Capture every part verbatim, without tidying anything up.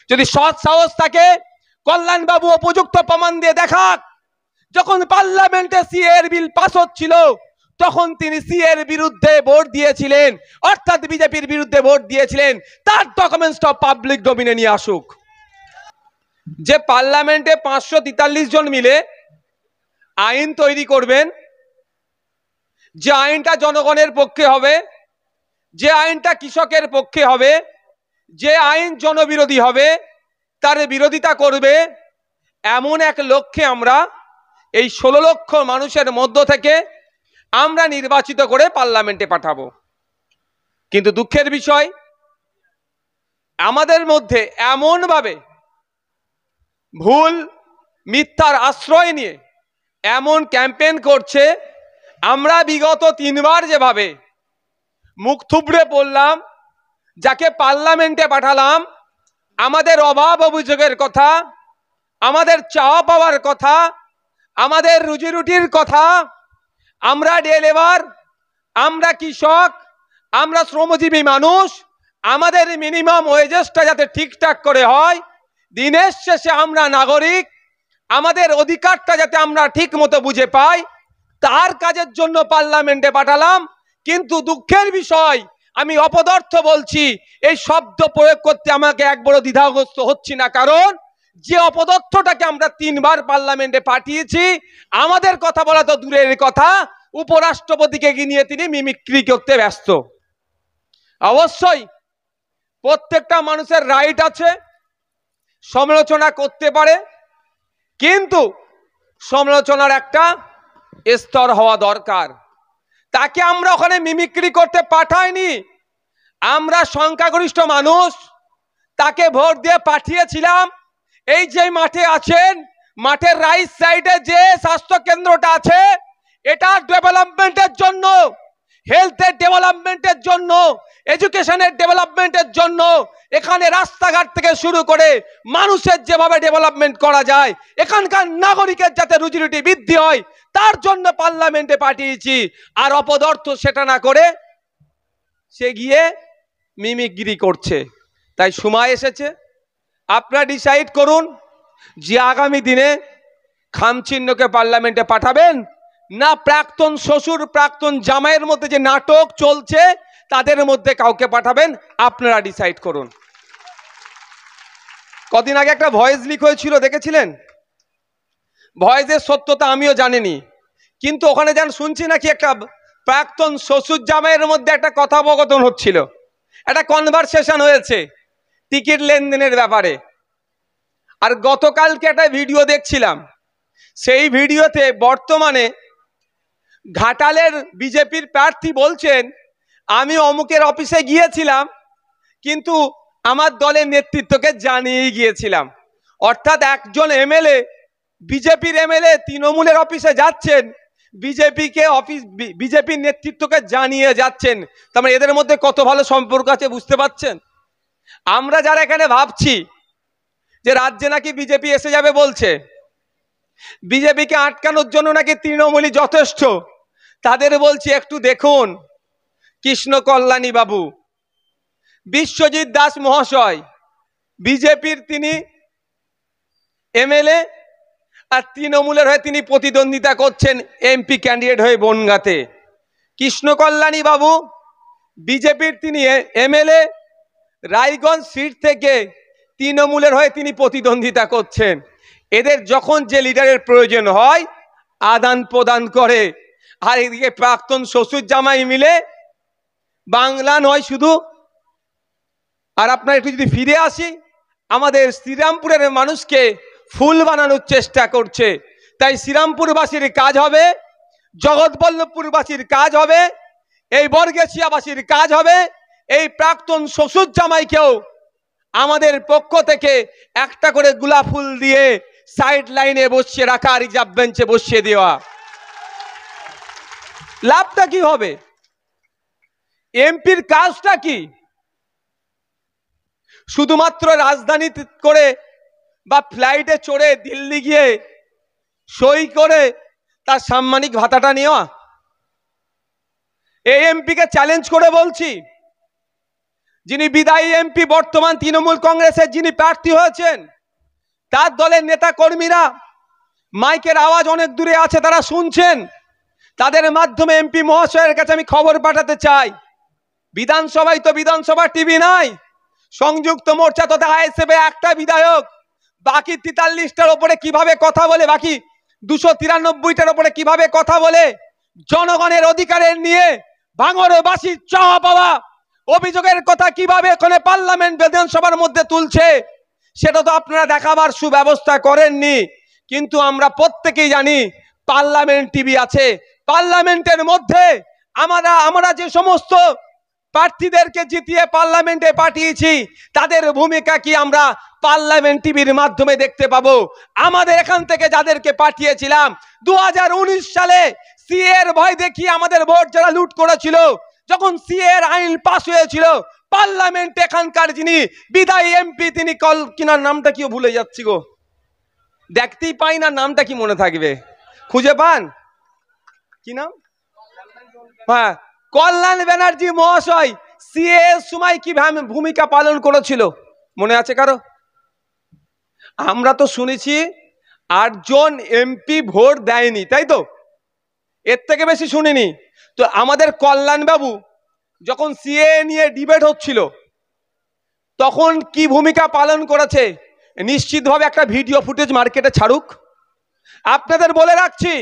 যদি সৎ সাহস থাকে কল্যাণবাবু উপযুক্ত প্রমাণ দিয়ে দেখাক যখন পার্লামেন্টে সিএর বিল পাস হচ্ছিল তখন তিনি সিএর বিরুদ্ধে ভোট দিয়েছিলেন, অর্থাৎ বিজেপির বিরুদ্ধে ভোট দিয়েছিলেন, তার ডকুমেন্টসটা পাবলিক ডোমিনে নিয়ে আসুক। যে পার্লামেন্টে পাঁচশো তেতাল্লিশ জন মিলে আইন তৈরি করবেন, যে আইনটা জনগণের পক্ষে হবে, যে আইনটা কৃষকের পক্ষে হবে, যে আইন জনবিরোধী হবে তার বিরোধিতা করবে, এমন এক লক্ষ্যে আমরা এই ষোলো লক্ষ মানুষের মধ্য থেকে আমরা নির্বাচিত করে পার্লামেন্টে পাঠাবো। কিন্তু দুঃখের বিষয় আমাদের মধ্যে এমনভাবে ভুল মিথ্যার আশ্রয় নিয়ে এমন ক্যাম্পেইন করছে, আমরা বিগত তিনবার যেভাবে মুখ থুবড়ে পড়লাম, যাকে পার্লামেন্টে পাঠালাম, আমাদের অভাব অভিযোগের কথা, আমাদের চাওয়া পাওয়ার কথা, আমাদের রুজি রুটির কথা, আমরা ডে লেবার, আমরা কৃষক, আমরা শ্রমজীবী মানুষ, আমাদের মিনিমাম ওয়েজেসটা যাতে ঠিকঠাক করে হয়, দিনের শেষে আমরা নাগরিক, আমাদের অধিকারটা যাতে আমরা ঠিক মতো বুঝে পাই, তার কাজের জন্য পার্লামেন্টে পাঠালাম। কিন্তু দুঃখের বিষয়, আমি অপদার্থ বলছি, এই শব্দ প্রয়োগ করতে আমাকে একবারও দ্বিধাগ্রস্ত হচ্ছি না, কারণ যে অপদার্থটাকে আমরা তিনবার পার্লামেন্টে পাঠিয়েছি, আমাদের কথা বলা তো দূরের কথা, উপরাষ্ট্রপতিকে নিয়ে তিনি মিমিক্রি করতে ব্যস্ত। অবশ্যই প্রত্যেকটা মানুষের রাইট আছে, সমালোচনা করতে পারে, কিন্তু সমালোচনার একটা স্তর হওয়া দরকার। তাকে আমরা ওখানে মিমিক্রি করতে পাঠাইনি, আমরা সংখ্যাগরিষ্ঠ মানুষ, তাকে ভোট দিয়ে পাঠিয়েছিলাম। এই যে মাঠে আছেন, মাঠের রাইট সাইডে যে স্বাস্থ্য কেন্দ্রটা আছে, এটা ডেভেলপমেন্টের জন্য, হেলথের ডেভেলপমেন্টের জন্য, এডুকেশনের ডেভেলপমেন্টের জন্য, এখানে রাস্তাঘাট থেকে শুরু করে মানুষের যেভাবে ডেভেলপমেন্ট করা যায়, এখানকার নাগরিকের যাতে রুজি রুটি বৃদ্ধি হয়, তার জন্য পার্লামেন্টে পাঠিয়েছি। আর অপদার্থ সেটা না করে সে গিয়ে মিমিক্রি করছে। তাই সময় এসেছে, আপনারা ডিসাইড করুন যে আগামী দিনে খামচিহ্নকে পার্লামেন্টে পাঠাবেন না প্রাক্তন শ্বশুর প্রাক্তন জামাইয়ের মধ্যে যে নাটক চলছে তাদের মধ্যে কাউকে পাঠাবেন, আপনারা ডিসাইড করুন। কদিন আগে একটা ভয়েস লিক হয়েছিল, দেখেছিলেন? ভয়েসের সত্যতা আমিও জানিনি, কিন্তু ওখানে যান শুনছি নাকি একটা প্রাক্তন শ্বশুর জামাইয়ের মধ্যে একটা কথোপকথন হচ্ছিল, একটা কনভারসেশন হয়েছে টিকিট লেনদেনের ব্যাপারে। আর গতকালকে একটা ভিডিও দেখছিলাম, সেই ভিডিওতে বর্তমানে ঘাটালের বিজেপির প্রার্থী বলছেন, আমি অমুকের অফিসে গিয়েছিলাম কিন্তু আমার দলের নেতৃত্বকে জানিয়ে গিয়েছিলাম। অর্থাৎ একজন এমএলএ, বিজেপির এমএলএ তৃণমূলের অফিসে যাচ্ছেন, বিজেপিকে অফিস বিজেপির নেতৃত্বকে জানিয়ে যাচ্ছেন। তার মানে এদের মধ্যে কত ভালো সম্পর্ক আছে, বুঝতে পারছেন? আমরা যারা এখানে ভাবছি যে রাজ্যে নাকি বিজেপি এসে যাবে বলছে, বিজেপিকে আটকানোর জন্য নাকি তৃণমূলই যথেষ্ট, তাদের বলছি একটু দেখুন কৃষ্ণ কল্যাণী বাবু, বিশ্বজিৎ দাস মহাশয় বিজেপির তিনি এমএলএ, আর তৃণমূলের হয়ে তিনি প্রতিদ্বন্দ্বিতা করছেন এমপি ক্যান্ডিডেট হয়ে বনগাঁতে। কৃষ্ণ কল্যাণী বাবু বিজেপির তিনি এমএলএ, রায়গঞ্জ সিট থেকে তৃণমূলের হয়ে তিনি প্রতিদ্বন্দ্বিতা করছেন। এদের যখন যে লিডারের প্রয়োজন হয় আদান প্রদান করে, আর এদিকে প্রাক্তন শ্বশুর জামাই মিলে বাংলা নয় শুধু। আর আপনার একটু যদি ফিরে আসি, আমাদের শ্রীরামপুরের মানুষকে ফুল বানানোর চেষ্টা করছে। তাই শ্রীরামপুরবাসীর কাজ হবে, জগৎবল্লভপুরবাসীর কাজ হবে, এই বর্গেছিয়াবাসীর কাজ হবে, এই প্রাক্তন শ্বশুর জামাইকেও আমাদের পক্ষ থেকে একটা করে গোলাপ ফুল দিয়ে সাইড লাইনে বসিয়ে রাখা, রিজার্ভ বেঞ্চে বসিয়ে দেওয়া। লাভটা কি হবে? এমপির কাজটা কি? শুধুমাত্র রাজধানী করে বা ফ্লাইটে চড়ে দিল্লি গিয়ে সই করে তার সাম্মানিক ভাতাটা নেওয়া? এই এমপিকে চ্যালেঞ্জ করে বলছি, যিনি বিদায়ী এমপি, বর্তমান তৃণমূল কংগ্রেসের যিনি প্রার্থী হয়েছেন, তার দলের নেতা কর্মীরা মাইকের আওয়াজ অনেক দূরে আছে, তারা শুনছেন। তাদের মাধ্যমে এমপি মহাশয়ের কাছে আমি খবর পাঠাতে চাই, বিধানসভায় তো বিধানসভা টিভি নাই, সংযুক্ত মোর্চা তথা আইএসএফ একটা বিধায়ক বাকি তেতাল্লিশটার ওপরে কিভাবে কথা বলে, বাকি দুশো তিরানব্বইটার ওপরে কিভাবে কথা বলে, জনগণের অধিকারের নিয়ে ভাঙড়বাসীর চাওয়া পাওয়া অভিযোগের কথা কিভাবে এখানে পার্লামেন্ট বিধানসভার মধ্যে তুলছে, সেটা তো আপনারা দেখাবার সুব্যবস্থা করেননি। কিন্তু আমরা প্রত্যেকেই জানি পার্লামেন্ট টিভি আছে, পার্লামেন্টের মধ্যে আমরা আমরা যে সমস্ত প্রার্থীদেরকে জিতিয়ে পার্লামেন্টে পাঠিয়েছি তাদের ভূমিকা কি আমরা পার্লামেন্ট টিভির মাধ্যমে দেখতে পাবো। আমাদের এখান থেকে যাদেরকে পাঠিয়েছিলাম দু হাজার উনিশ সালে সিএ এর ভয় দেখিয়ে আমাদের ভোট যারা লুট করেছিল, যখন সিএ এর আইন পাস হয়েছিল, পার্লামেন্ট এখানকার যিনি বিদায়ী এমপি তিনি কল কিনার নামটা কি ভুলে যাচ্ছি গো, দেখতেই পাই না, নামটা কি মনে থাকবে, খুঁজে পান কি নাম? হ্যাঁ, কল্যাণ ব্যানার্জি মহাশয় সিএ এর সময় কি ভূমিকা পালন করেছিল মনে আছে কারো? আমরা তো শুনেছি আটজন এমপি ভোট দেয়নি, তাই তো, এর থেকে বেশি শুনিনি। তো আমাদের কল্যাণ বাবু যখন সিএ নিয়ে ডিবেট হচ্ছিল তখন কি ভূমিকা পালন করেছে, নিশ্চিতভাবে একটা ভিডিও ফুটেজ মার্কেটে ছাড়ুক। আপনাদের বলে রাখছি,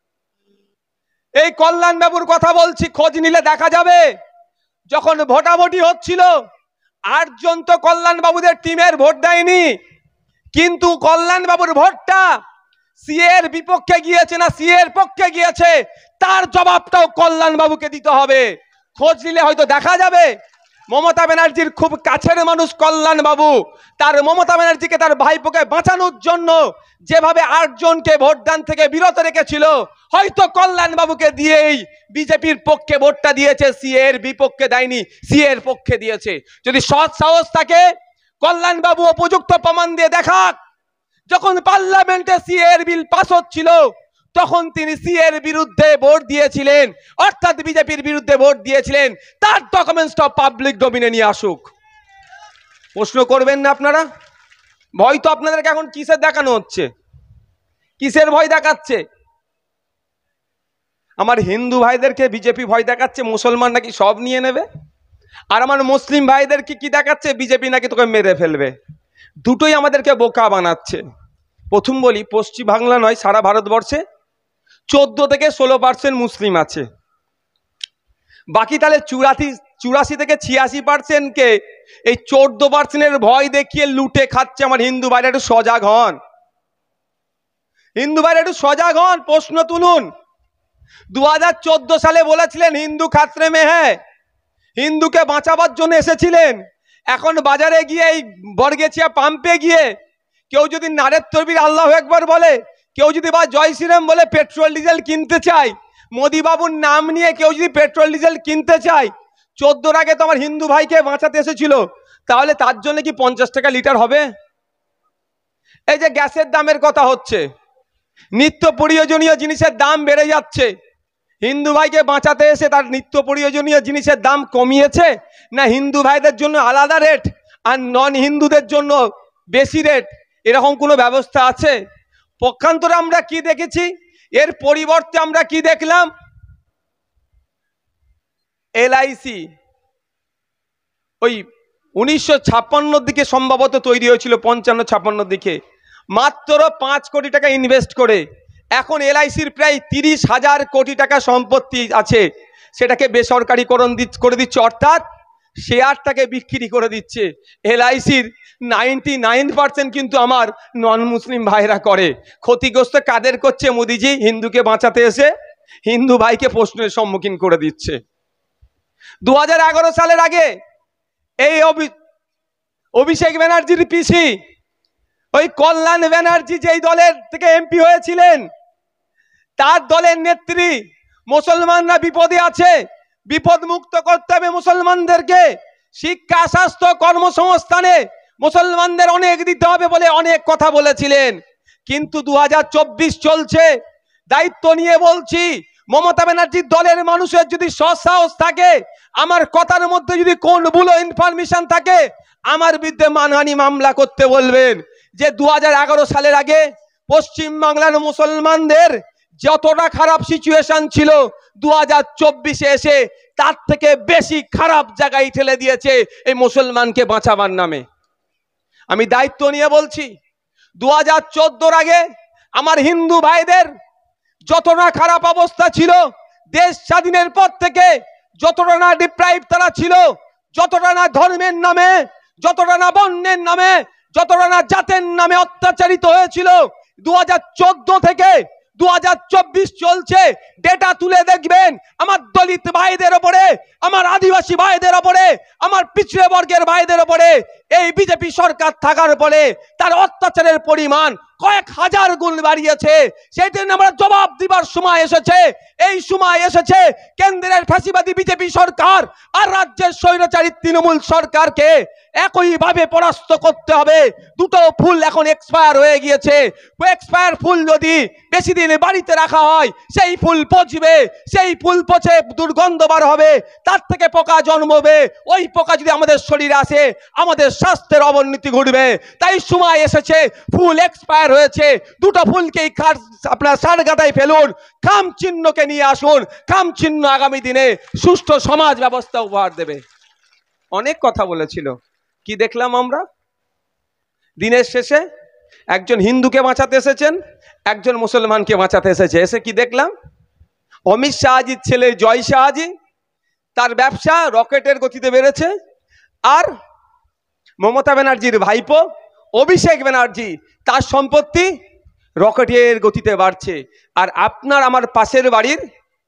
এই কল্যাণ বাবুর কথা বলছি, খোঁজ নিলে দেখা যাবে যখন ভোটাভুটি হচ্ছিল আটজন তো কল্যাণ বাবুদের টিমের ভোট দেয়নি, কিন্তু কল্যাণ বাবুর ভোটটা সিএ এর বিপক্ষে গিয়েছে না সিএ এর পক্ষে গিয়েছে তার জবাবটাও কল্যাণ বাবুকে দিতে হবে। খোঁজ নিলে হয়তো দেখা যাবে মমতা ব্যানার্জির খুব কাছের মানুষ কল্যাণ বাবু, তার মমতা ব্যানার্জিকে তার ভাইপোকে বাঁচানোর জন্য যেভাবে আটজনকে ভোটদান থেকে বিরত রেখেছিল, হয়তো কল্যাণ বাবুকে দিয়েই বিজেপির পক্ষে ভোটটা দিয়েছে, সিএ এর বিপক্ষে দেয়নি, সিএ এর পক্ষে দিয়েছে। যদি সৎ সাহস থাকে কল্যাণ বাবু উপযুক্ত প্রমাণ দিয়ে দেখাক, যখন পার্লামেন্টে সিএ এর বিল পাস হচ্ছিল তখন তিনি সিএ এর বিরুদ্ধে ভোট দিয়েছিলেন, অর্থাৎ বিজেপির বিরুদ্ধে ভোট দিয়েছিলেন, তার ডকুমেন্টসটা পাবলিক ডোমেইনে নিয়ে আসুক। প্রশ্ন করবেন না আপনারা? ভয় তো আপনাদেরকে এখন কিসের দেখানো হচ্ছে, কিসের ভয় দেখাচ্ছে? আমার হিন্দু ভাইদেরকে বিজেপি ভয় দেখাচ্ছে মুসলমান নাকি সব নিয়ে নেবে, আর আমার মুসলিম ভাইদেরকে কি দেখাচ্ছে, বিজেপি নাকি তোকে মেরে ফেলবে। দুটোই আমাদেরকে বোকা বানাচ্ছে। প্রথম বলি, পশ্চিম বাংলা নয় সারা ভারতবর্ষে চোদ্দ থেকে ষোলো পার্সেন্ট মুসলিম আছে, বাকি তাহলে চুরাশি চুরাশি থেকে ছিয়াশি পার্সেন্টকে এই চোদ্দ পার্সেন্টের ভয় দেখিয়ে লুটে খাচ্ছে। আমার হিন্দু ভাইরা একটু সজাগ হন, হিন্দু ভাইরা একটু সজাগ হন, প্রশ্ন তুলুন। দু হাজার চোদ্দ সালে বলেছিলেন হিন্দু খাতরে মে হ্যায়, হিন্দুকে বাঁচাবার জন্য এসেছিলেন। এখন বাজারে গিয়ে এই বর্গেছিয়া পাম্পে গিয়ে কেউ যদি নারের তকবীর আল্লাহু আকবার বলে, কেউ যদি বা জয় শ্রীরাম বলে পেট্রোল ডিজেল কিনতে চায়, মোদি বাবুর নাম নিয়ে কেউ যদি পেট্রোল ডিজেল কিনতে চায়, চোদ্দোর আগে তো আমার হিন্দু ভাইকে বাঁচাতে এসেছিল, তাহলে তার জন্য কি পঞ্চাশ টাকা লিটার হবে? এই যে গ্যাসের দামের কথা হচ্ছে, নিত্য প্রয়োজনীয় জিনিসের দাম বেড়ে যাচ্ছে, হিন্দু ভাইকে বাঁচাতে এসে তার নিত্য প্রয়োজনীয় জিনিসের দাম কমিয়েছে না হিন্দু ভাইদের জন্য আলাদা রেট আর নন হিন্দুদের জন্য বেশি রেট, এরকম কোনো ব্যবস্থা আছে? পক্ষান্তরে আমরা কি দেখেছি, এর পরিবর্তে আমরা কি দেখলাম, এলআইসি ওই উনিশশো ছাপ্পান্নর দিকে সম্ভবত তৈরি হয়েছিল, পঞ্চান্ন ছাপ্পান্নর দিকে, মাত্র পাঁচ কোটি টাকা ইনভেস্ট করে এখন এলআইসির প্রায় তিরিশ হাজার কোটি টাকা সম্পত্তি আছে, সেটাকে বেসরকারিকরণ করে দিচ্ছে, অর্থাৎ শেয়ারটাকে বিক্রি করে দিচ্ছে। এলআইসির নাইনটি নাইন পার্সেন্ট কিন্তু আমার নন মুসলিম ভাইরা করে। ক্ষতিগ্রস্ত কাদের করছে মোদিজি? হিন্দুকে বাঁচাতে এসে হিন্দু ভাইকে প্রশ্নের সম্মুখীন করে দিচ্ছে। দু হাজার এগারো সালের আগে এই অভিষেক ব্যানার্জির পিসি ওই কল্যাণ ব্যানার্জি যেই দলের থেকে এমপি হয়েছিলেন, তার দলের নেত্রী মুসলমানরা বিপদে আছে, বিপদ মুক্ত করতে হবে মুসলমানদেরকে, শিক্ষা স্বাস্থ্য কর্মসংস্থানে মুসলমানদের অনেক দিতে হবে বলে অনেক কথা বলেছিলেন। কিন্তু দু হাজার চব্বিশ চলছে, দায়িত্ব নিয়ে বলছি, মমতা ব্যানার্জির দলের মানুষের যদি সৎসাহস থাকে, আমার কথার মধ্যে যদি কোন ভুল ইনফরমেশন থাকে, আমার বিরুদ্ধে মানহানি মামলা করতে বলবেন। যে দু হাজার এগারো সালের আগে পশ্চিম বাংলার মুসলমানদের যতটা খারাপ সিচুয়েশন ছিল, দু হাজার চব্বিশে এসে তার থেকে বেশি খারাপ জায়গায় ঠেলে দিয়েছে এই মুসলমানকে বাঁচাবার নামে। আমি দায়িত্ব নিয়ে বলছি, দু হাজার চোদ্দোর আগে আমার হিন্দু ভাইদের যতটা খারাপ অবস্থা ছিল, দেশ স্বাধীনের পর থেকে যতটা না ডিপ্রাইভ তারা ছিল, যতটা না ধর্মের নামে, যতটা না বর্ণের নামে, যতটা না জাতের নামে অত্যাচারিত হয়েছিল, দু হাজার চোদ্দ থেকে দু হাজার চব্বিশ চলছে। ডেটা তুলে দেখবেন, আমার দলিত ভাইদের ওপরে, আমার আদিবাসী ভাইদের ওপরে, আমার পিছড়ে বর্গের ভাইদের ওপরে এই বিজেপি সরকার থাকার পরে তার অত্যাচারের পরিমাণ কয়েক হাজার গুণ বাড়িয়েছে। সেই জন্য আমরা জবাব দিবার সময় এসেছে। এই সময় এসেছে কেন্দ্রের ফ্যাসিবাদী বিজেপি সরকার আর রাজ্যের স্বৈরাচারী তৃণমূল সরকারকে একইভাবে পরাস্ত করতে হবে। দুটো ফুল এখন এক্সপায়ার হয়ে গিয়েছে। এক্সপায়ার ফুল যদি বেশি দিন বাড়িতে রাখা হয়, সেই ফুল পচবে, সেই ফুল পচে দুর্গন্ধ বার হবে, তার থেকে পোকা জন্মবে। ওই পোকা যদি আমাদের শরীরে আসে, আমাদের স্বাস্থ্যের অবনতি ঘটবে। তাই সময় এসেছে, ফুল এক্সপায়ার হয়েছে, দুটো ফুলকেই আপনার সার গাদায় ফেলুন, খাম চিহ্নকে নিয়ে আসুন। খাম চিহ্ন আগামী দিনে সুষ্ঠু সমাজ ব্যবস্থা উপহার দেবে। অনেক কথা বলেছিল, কি দেখলাম আমরা? দিনের শেষে একজন হিন্দুকে বাঁচাতে এসেছেন, একজন মুসলমানকে বাঁচাতে এসেছে। এসে কি দেখলাম? অমিত শাহজির ছেলে জয় শাহজি, তার ব্যবসা রকেটের গতিতে বেড়েছে, আর মমতা ব্যানার্জির ভাইপো অভিষেক ব্যানার্জি, তার সম্পত্তি রকেটের গতিতে বাড়ছে। আর আপনার আমার পাশের বাড়ির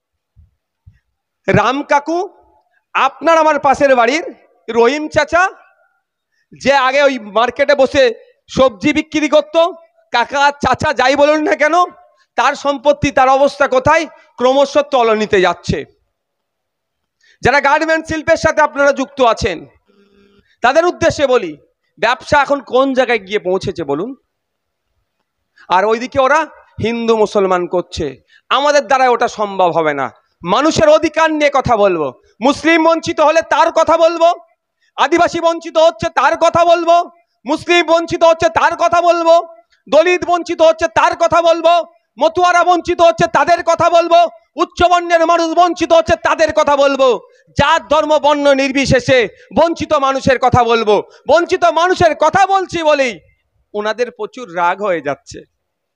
রাম কাকু, আপনার আমার পাশের বাড়ির রহিম চাচা, যে আগে ওই মার্কেটে বসে সবজি বিক্রি করত, কাকা চাচা যাই বলুন না কেন, তার সম্পত্তি, তার অবস্থা কোথায়? ক্রমশ তলানিতে যাচ্ছে। যারা গার্মেন্ট শিল্পের সাথে আপনারা যুক্ত আছেন, তাদের উদ্দেশ্যে বলি, ব্যবসা এখন কোন জায়গায় গিয়ে পৌঁছেছে বলুন? আর ওইদিকে ওরা হিন্দু মুসলমান করছে। আমাদের দ্বারা ওটা সম্ভব হবে না। মানুষের অধিকার নিয়ে কথা বলবো, মুসলিম বঞ্চিত হলে তার কথা বলবো, আদিবাসী বঞ্চিত হচ্ছে তার কথা বলবো, মুসলিম বঞ্চিত হচ্ছে তার কথা বলবো, দলিত বঞ্চিত হচ্ছে তার কথা বলবো, মতুয়ারা বঞ্চিত হচ্ছে তাদের কথা বলবো, উচ্চবর্ণের মানুষ বঞ্চিত হচ্ছে তাদের কথা বলবো। জাত ধর্ম বর্ণ নির্বিশেষে বঞ্চিত মানুষের কথা বলবো। বঞ্চিত মানুষের কথা বলছি বলেই ওনাদের প্রচুর রাগ হয়ে যাচ্ছে।